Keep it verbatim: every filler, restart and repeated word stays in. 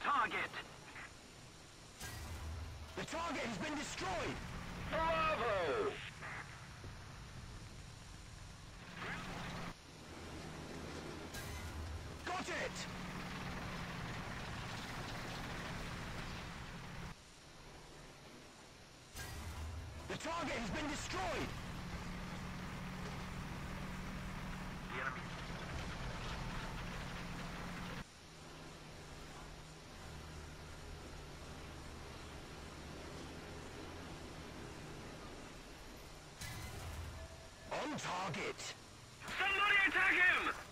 target. The target has been destroyed! Bravo! Got it! The target has been destroyed! The enemy. On target! Somebody attack him!